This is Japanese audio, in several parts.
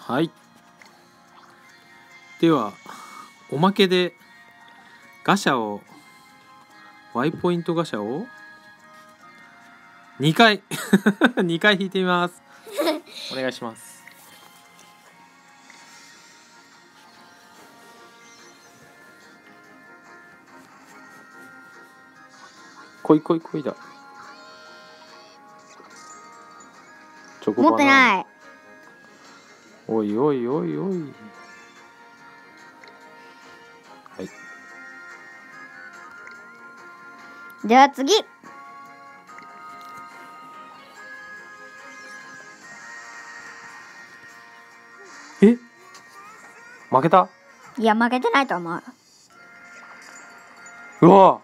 はい。ではおまけでガシャをYポイントガシャを2回2回引いてみます。お願いします。こいこいこいだ。チョコバナナ。 持ってない。 おいおいおいおい。はい。 では次。 え？負けた？ いや負けてないと思う。 うわ。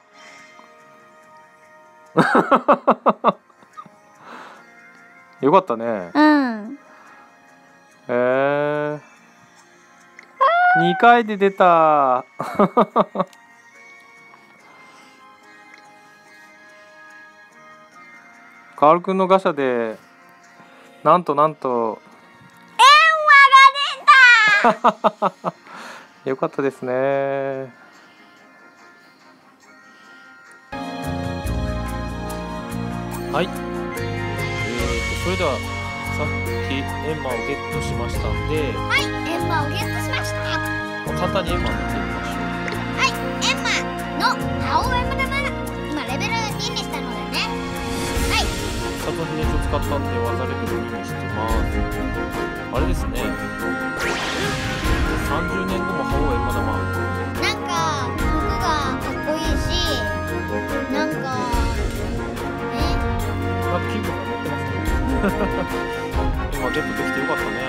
よかったね。 うん。 2回で出た。カールくんのガシャでなんと円和が出た。 よかったですね。はい。それではさっきエンマをゲットしましたんで、 はい、エンマをゲットしました。 簡単にエンマを見てみましょう。 はい、エンマの青エム玉、今レベル2にしたのでね。はい。 必殺秘伝書使ったんで技レベル2にしてます。あれですね。30年後も覇王エンマ玉。 なんか服がかっこいいし、なんか気分が乗ってますね。今ゲットできてよかったね。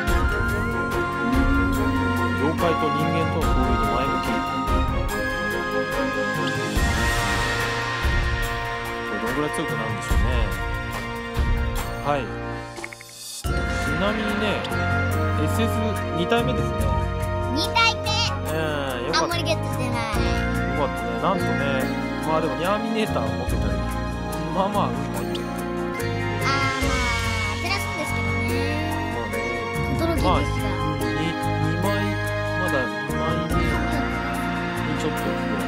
妖怪と人間との交流に前向き。どのぐらい強くなるんでしょうね。はい。ちなみにね、SS2 体目ですね。 2体目。 よかった。 あんまりゲットしてない。 よかったね。なんとね、まあでもニャーミネーターを持ってたり、まあまあ運がいい。 照らすんですけどね。驚きですが。 まあ2枚、まだ2枚にちょっとぐらい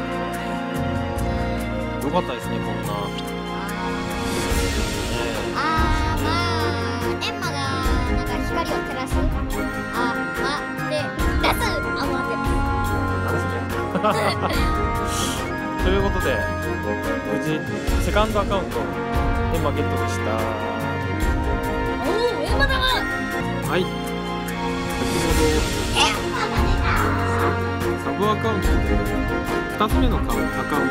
よかったですね、こんな。 まあエンマがなんか光を照らす。で出す。待ってます。 ということで無事セカンドアカウントエンマゲットでした。 おお、エンマだわ。 はい。先ほどサブアカウントで2つ目のアカウントで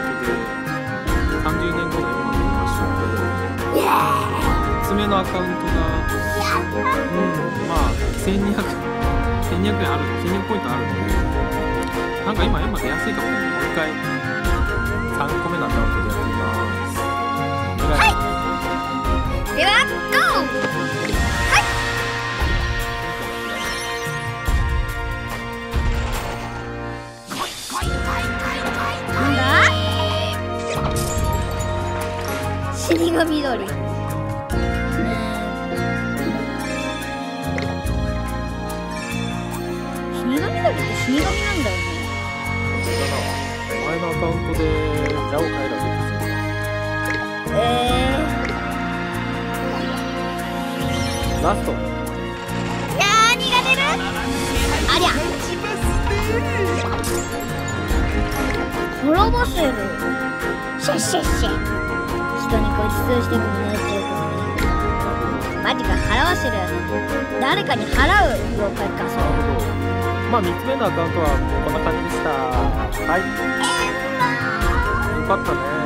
30年後のエンマが出ましたので、3つ目のアカウントがまあ1200円ある、1200ポイントあるので、なんか今エンマ出やすいかもね。もう一回3個目のアカウントでやってみます。はい。 ではゴー。死神緑。死神緑って死神なんだよね。 前のアカウントでジャオカイラゲットする。ラスト。 何が出る？ありゃ。滅ぼせる。シェッシェッシェ。人にご馳走してもねっていうことね。マジか、払わせる。誰かに払う妖怪か。そう。 まあ3つ目のアカウントはこんな感じでした。はい。よかったね。